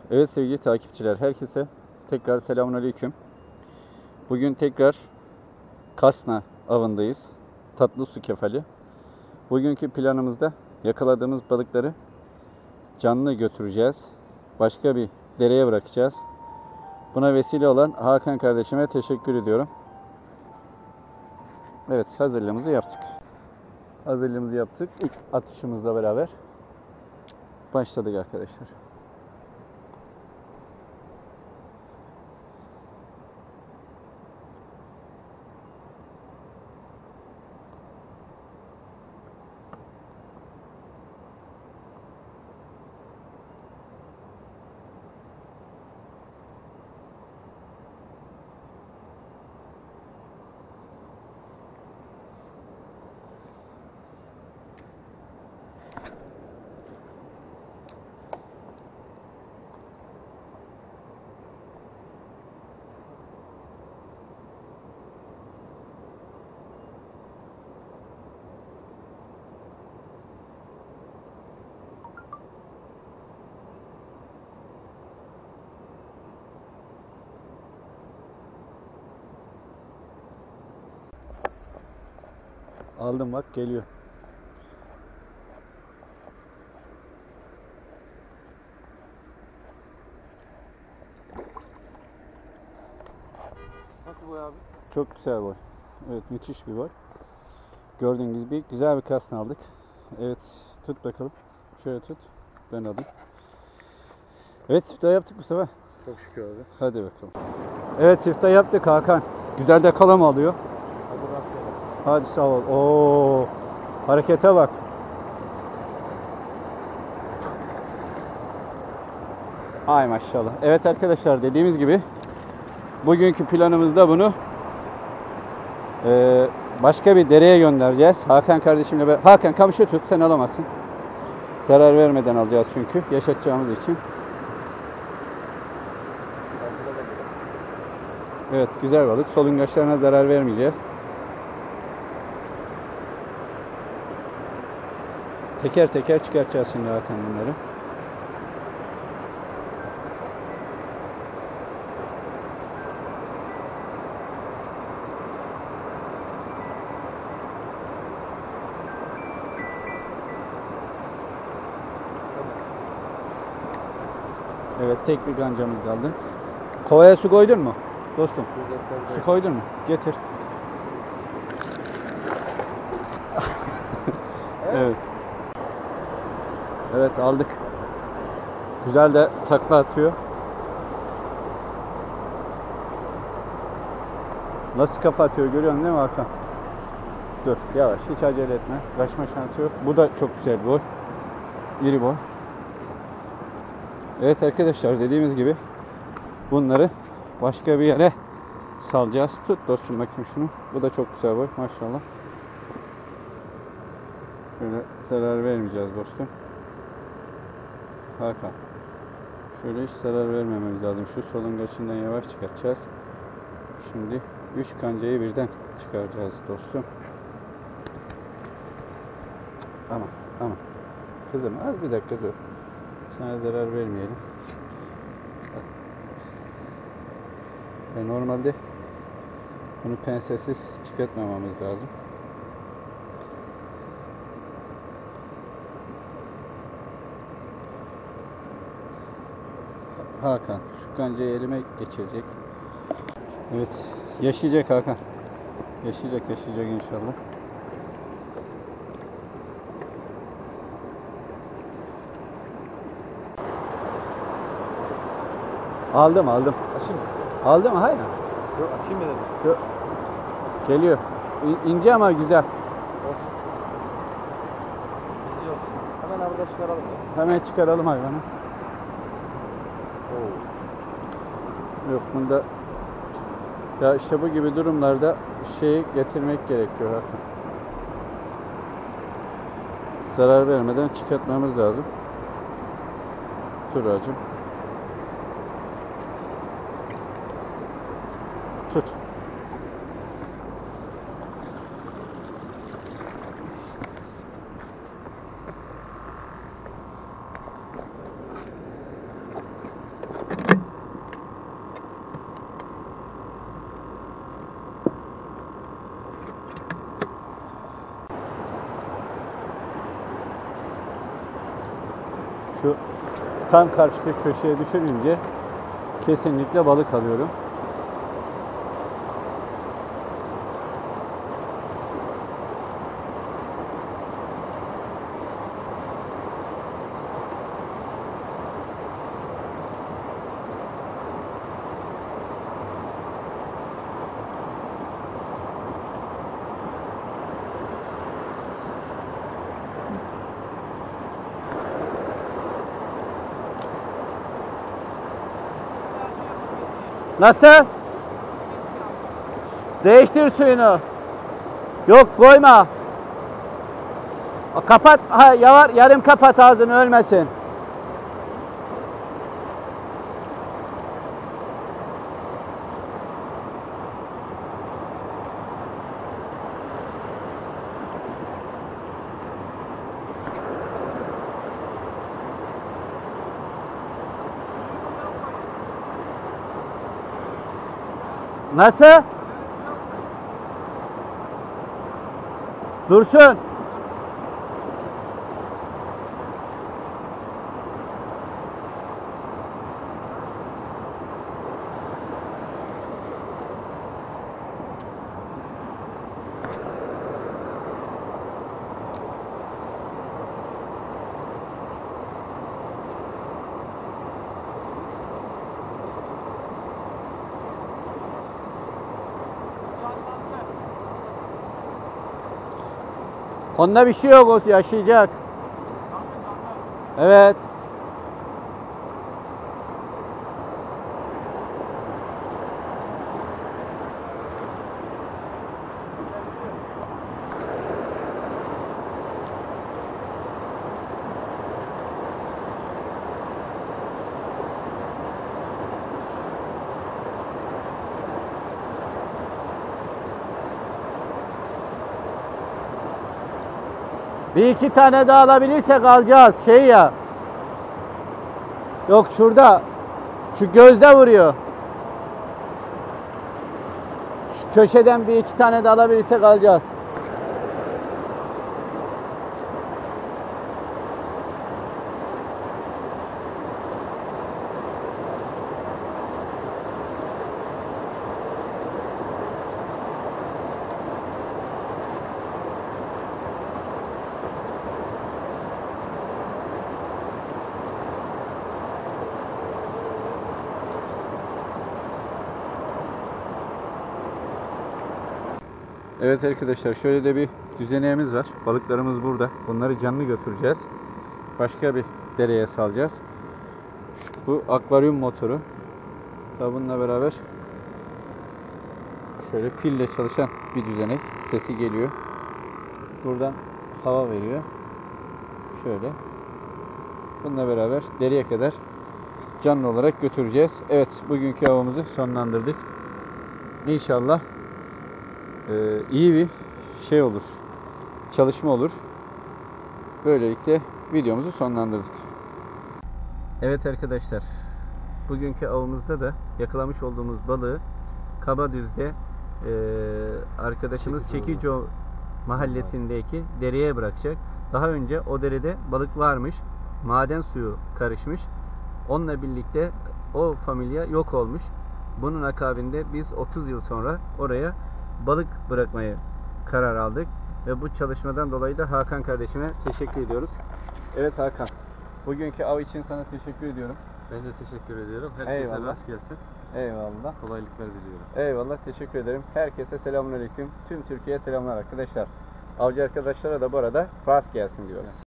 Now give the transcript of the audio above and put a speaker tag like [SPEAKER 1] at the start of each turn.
[SPEAKER 1] Evet sevgili takipçiler, herkese tekrar selamünaleyküm. Bugün tekrar Kasna avındayız. Tatlı su kefali. Bugünkü planımızda yakaladığımız balıkları canlı götüreceğiz. Başka bir dereye bırakacağız. Buna vesile olan Hakan kardeşime teşekkür ediyorum. Evet, hazırlığımızı yaptık. Hazırlığımızı yaptık. İlk atışımızla beraber başladık arkadaşlar. Aldım bak, geliyor.
[SPEAKER 2] Nasıl boy abi?
[SPEAKER 1] Çok güzel boy. Evet, müthiş bir boy. Gördüğünüz gibi güzel bir kasna aldık. Evet, tut bakalım. Şöyle tut. Ben alayım. Evet, siftah yaptık bu sefer.
[SPEAKER 2] Çok şükür abi.
[SPEAKER 1] Hadi bakalım. Evet, siftah yaptık Hakan. Güzel de kalama alıyor.
[SPEAKER 2] Hadi rastgele.
[SPEAKER 1] Hadi sağ ol. Oo, harekete bak. Ay maşallah. Evet arkadaşlar, dediğimiz gibi bugünkü planımızda bunu başka bir dereye göndereceğiz. Hakan kardeşimle Hakan kamışı tut, sen alamazsın. Zarar vermeden alacağız çünkü yaşatacağımız için. Evet, güzel balık. Solungaçlarına zarar vermeyeceğiz. Teker teker çıkartacağız şimdi Hakan bunları. Evet, tek bir kancamız kaldı. Kovaya su koydun mu dostum? Su koydun mu? Getir. Evet. Evet, aldık. Güzel de takla atıyor. Nasıl kafa atıyor görüyorsun değil mi Hakan? Dur yavaş, hiç acele etme. Kaçma şansı yok. Bu da çok güzel bir boy. İri boy. Evet arkadaşlar, dediğimiz gibi bunları başka bir yere salacağız. Tut dostum bakayım şunu. Bu da çok güzel boy maşallah. Şöyle zarar vermeyeceğiz dostum. Hakan. Şöyle hiç zarar vermememiz lazım. Şu solungaçından yavaş çıkartacağız. Şimdi 3 kancayı birden çıkaracağız dostum. Aman. Kızım az bir dakika dur. Sana zarar vermeyelim. Normalde bunu pensesiz çıkartmamamız lazım. Hakan şu kancayı elime geçirecek. Evet, yaşayacak Hakan. Yaşayacak inşallah. Aldım.
[SPEAKER 2] Açayım mı?
[SPEAKER 1] Aldım, hayır.
[SPEAKER 2] Yok, açayım mı dedim.
[SPEAKER 1] Yok. Geliyor. İnce ama güzel.
[SPEAKER 2] Yok. Hemen abi de çıkaralım ya.
[SPEAKER 1] Hemen çıkaralım hayvanı. Yok bunda ya işte bu gibi durumlarda şeyi getirmek gerekiyor Hakan. Zarar vermeden çıkartmamız lazım. Dur hacım. Tut. Şu tam karşıdaki köşeye düşürünce kesinlikle balık alıyorum. Nasıl? Değiştir suyunu. Yok koyma. Kapat. Ha, yarım kapat ağzını ölmesin. Nasıl? Dursun. Onda bir şey yok, o yaşayacak. Evet. Bir iki tane daha alabilirsek alacağız. Şey ya. Yok şurada. Şu gözde vuruyor. Şu köşeden bir iki tane daha alabilirsek alacağız. Evet arkadaşlar, şöyle de bir düzeneğimiz var. Balıklarımız burada. Bunları canlı götüreceğiz. Başka bir dereye salacağız. Bu akvaryum motoru. Tabi bununla beraber şöyle pille çalışan bir düzenek. Sesi geliyor. Buradan hava veriyor. Şöyle. Bununla beraber dereye kadar canlı olarak götüreceğiz. Evet, bugünkü avımızı sonlandırdık. İnşallah iyi bir şey olur. Çalışma olur. Böylelikle videomuzu sonlandırdık. Evet arkadaşlar, bugünkü avımızda da yakalamış olduğumuz balığı Kabadüz'de arkadaşımız Çekico mahallesindeki dereye bırakacak. Daha önce o derede balık varmış. Maden suyu karışmış. Onunla birlikte o familya yok olmuş. Bunun akabinde biz 30 yıl sonra oraya balık bırakmaya karar aldık. Ve bu çalışmadan dolayı da Hakan kardeşime teşekkür ediyoruz. Evet Hakan, bugünkü av için sana teşekkür ediyorum.
[SPEAKER 2] Ben de teşekkür ediyorum. Herkese rast gelsin.
[SPEAKER 1] Eyvallah.
[SPEAKER 2] Kolaylıklar diliyorum.
[SPEAKER 1] Eyvallah, teşekkür ederim. Herkese selamünaleyküm. Tüm Türkiye'ye selamlar arkadaşlar. Avcı arkadaşlara da bu arada rast gelsin diyoruz.